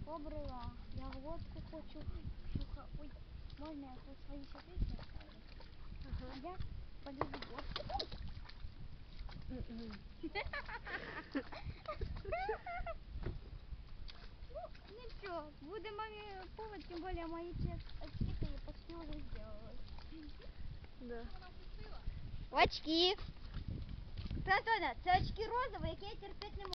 побрила. Я водку хочу. Ой, можна я тут свої секрети оставлю? Ага. Я полюблю водку. Ну, ничего, буде маме повод, тем более мои очки почти уже сделалось. Да. Очки. Антоня, це очки розові, які я терпеть не можу.